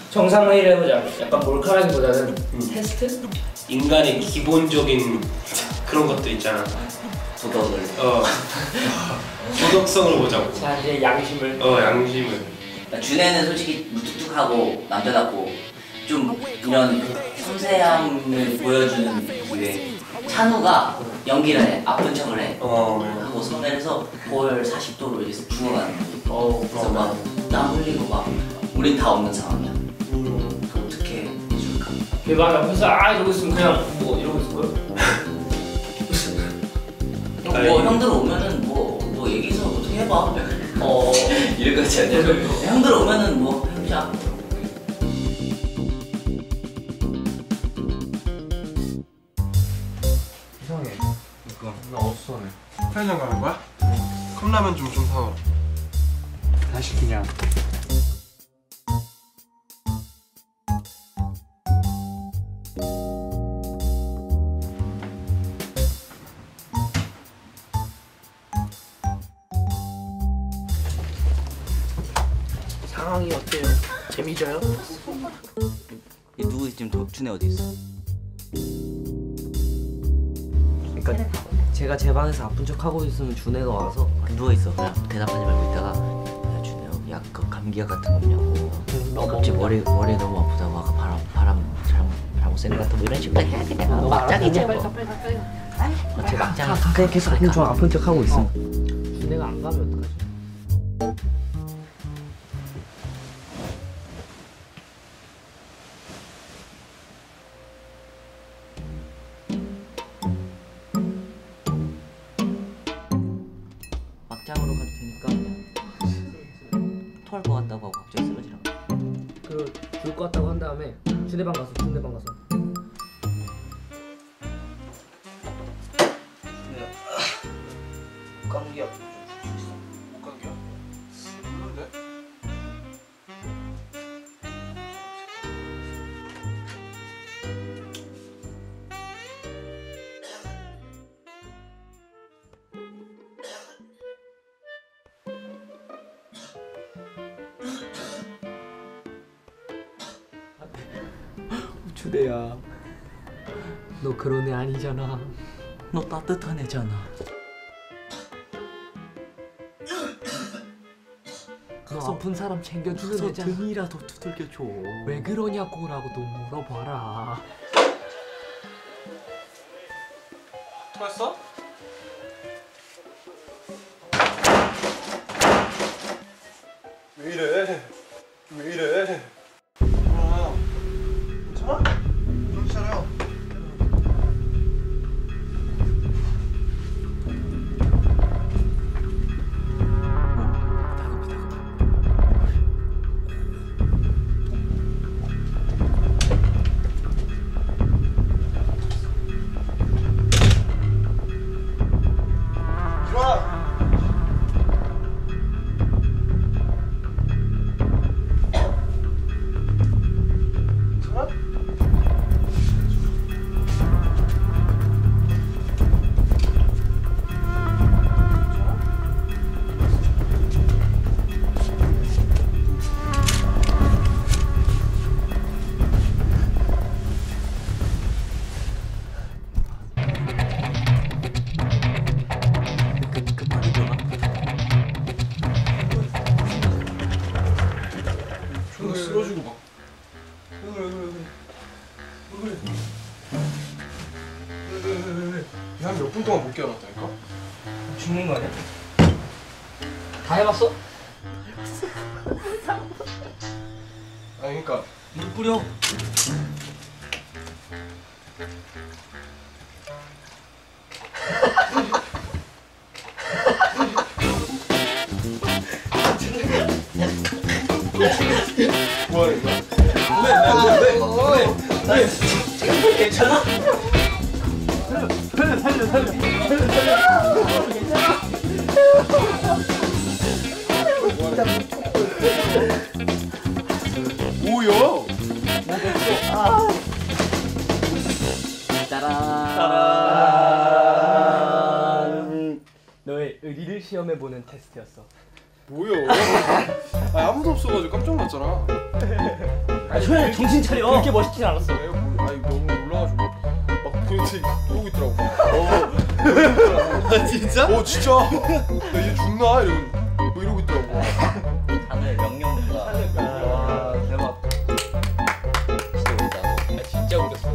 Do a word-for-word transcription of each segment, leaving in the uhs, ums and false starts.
정상 회의를 해보자. 약간 몰카라기보다는 음. 테스트? 인간의 기본적인 그런 것들 있잖아. 도덕을. 어. 도덕성을 보자고. 자 이제 양심을. 어 양심을. 준혜는 솔직히 무뚝뚝하고 남자답고 좀 이런 섬세함을 보여주는 기회. 찬우가 연기를 해, 아픈 척을 해. 어. 하고 선회를 해서 볼 사십 도로 이제 죽어가는 거지. 어, 그래서 막 땀 흘리고 막 우린 다 없는 상황이야. 음. 어떻게 해줄까? 대박 앞에서 아 이러고 있으면 그냥 뭐 이러고 있을 거야? 뭐 형들 오면은 뭐, 뭐 얘기해서 어떻게 해봐. 어 이럴 거 같지 않냐? 형들 오면은 뭐 해보자. 이상해. 이거 나 어수선해. 편의점 가는 거야? 응. 컵라면 좀 좀 사와. 다 시키냐? 상황이 어때요? 재미져요? 누구 지금 준혜 어디 있어? 그러니까 제가 제 방에서 아픈 척 하고 있으면 준혜가 와서 누워 있어. 그냥 대답하지 말고 있다가 야 준혜 약 그 감기약 같은 거 없냐고. 갑자기 머리 머리 너무 아프다고 아까 바람 바람 잘못 잘못 쐰 것 같아 뭐 이런 식으로 해 그냥 막장이지 뭐. 어째 막장. 그냥 계속 아픈 척 아픈 척 하고 있으면 준혜가 안 가면 어떡하지? 막장으로 가도 되니까 토할 것 같다고 하고 갑자기 쓰러지라고. 그 죽을 것 같다고 한 다음에 준혜 방 가서 준혜 방 가서 감기약 목감기야? 없는데? 준혜야 너 그런 애 아니잖아. 너 따뜻한 애잖아. 너 아픈 사람 챙겨주는 애잖아. 등이라도 두들겨줘. 왜 그러냐고라고도 물어봐라. 토했어? 왜 이래? 왜 이래? 아, 괜찮아? 정신 차려. 쓰러지고 막. 왜 그래 왜 그래 왜 그래 왜 그래 왜 그래 한 몇 분 동안 못 깨어났다니까? 죽는 거 아니야? 다 해봤어? 아니 그니까 물 뿌려. 뭐하는 거야? 왜? 왜? 왜? 왜? 왜? 괜찮아? 살려 살려 살려 살려 살려 괜찮아? 뭐야? 따란. 따란. 너의 의리를 시험해보는 테스트였어. 뭐야? 아, 아무도 없어가지고 깜짝 놀랐잖아. 아 조용히 정신 차려. 그렇게 멋있진 않았어. 아니 너무 놀라가지고 막 도대체 이러고 있더라고. 아 진짜? 어 진짜. 나 이제 죽나 이러고 뭐 이러고 있더라고. 하늘 명령인가. 와 대박. 진짜 웃다. 아 진짜 웃겼어.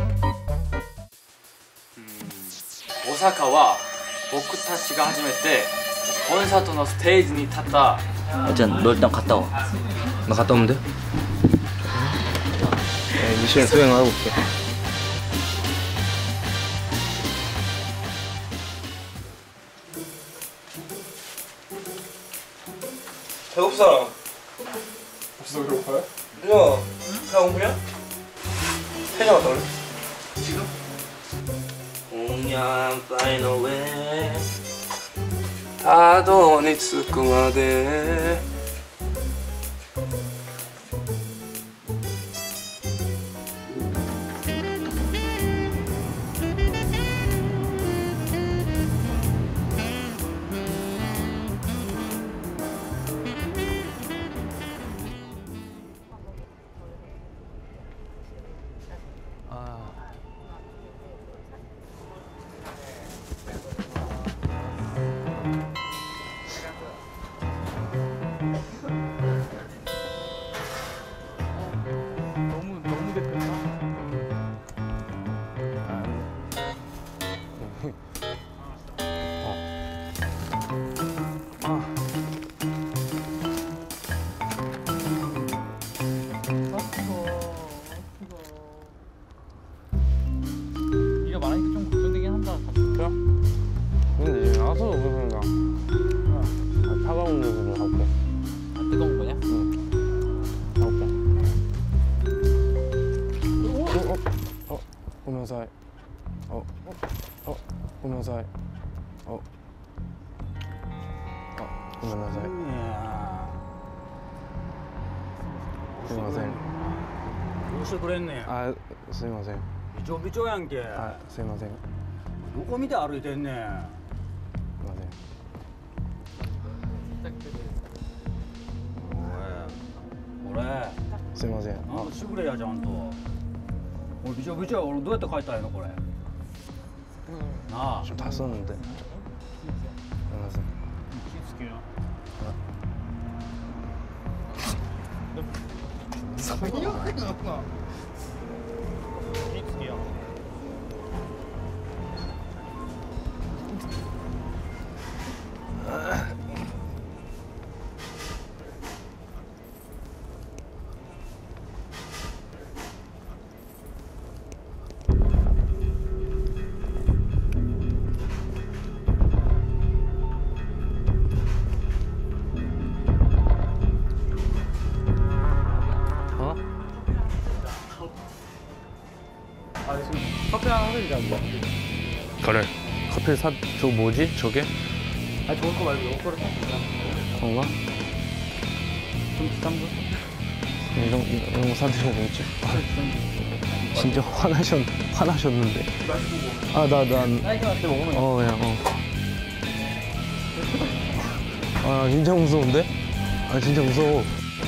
오사카와 보쿠타치가始めてコンサートのステージに立った 일단 너 일단 갔다 와. 나 갔다 오면 돼? 네, 미션 수행하고 올게. 배고프잖아. 벌써 배고파요? 야, 배고프냐? 해장 갔다 올래? 지금? 공양 flying away. あどに着くまで 네가 말하니까 좀 걱정되긴 한다. 진짜? 근데 이제 나가서 무슨 나 아, 차가운 물로 할게. 아, 뜨거운 거냐? 응. 할게. 어, 어, 어, 오면서, 어, 어, 오면서, 어, 어, 오면서.すいません。 どうしてくれんねん。 あ、すいません。 びちょびちょやんけ。 あ、すいません。 どこ見て歩いてんねん。 すいません。 おい、俺。 すいません。 なんかしてくれやちゃんと。俺びちょびちょや、俺どうやって帰ったらいいのこれ。なあ。 좀 탔었는데. 수いません。 気付けよ。 最悪やな。 気付けよ。 아 지금 커피 하나 사드리자고. 그래. 커피 사, 저 뭐지? 저게? 아 좋은 거 말고 이거를 사. 그런가? 좀 비싼 거? 이런, 이런 거 사드리면 되겠지? 진짜 화나셨, 화나셨는데. 아, 나, 난. 사이즈한테 먹으면 어, 그냥, 어. 아, 진짜 무서운데? 아, 진짜 무서워.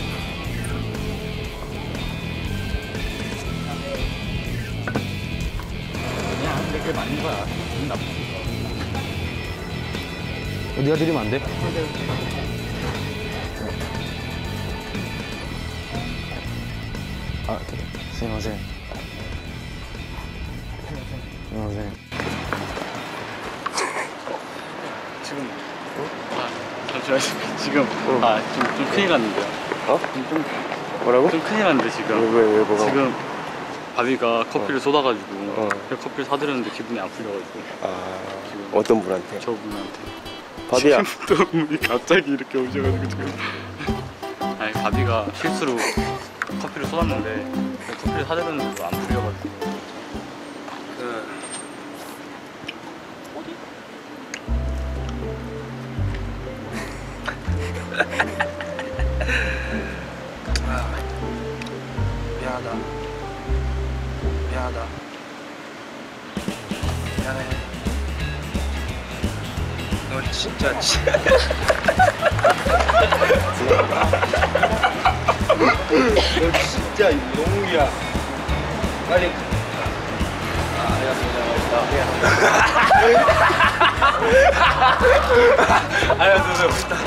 그냥 이렇게 맞는 거야. 기분 나쁘지. 어, 네가 드리면 안 돼? 아, 그래. すいません. すいません. 지금 아 잠시만 지금 아좀 좀 큰일 났는데요. 어? 좀, 뭐라고? 좀 큰일 났는데 지금. 왜, 왜, 왜, 뭐가? 지금 바비가 커피를 어. 쏟아가지고 어. 그 커피를 사드렸는데 기분이 안 풀려가지고 아, 지금 어떤 분한테? 저분한테. 바비야. 지금 또 분이 갑자기 이렇게 오셔가지고 지금. 아니 바비가 실수로 커피를 쏟았는데 그 커피를 사드렸는데도 안 풀려가지고. 그... 아, 미안하다. 미안하다. 미안해. 너 진짜 진- 너 진짜 이거 아야 너너 멋있다.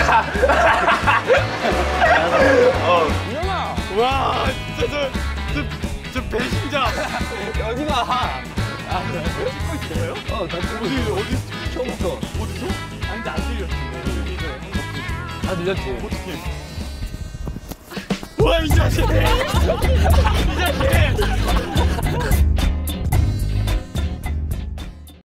어. 유연아. 와 진짜 저저저 배신자. 어디가? 아, 찍고 있어요? 어, 나 찍고 있어. 어디 어디 처음부터. 어디서? 아니, 나안 들렸어. 아, 들렸지. 어떻게? 와 이 자식! 이 자식!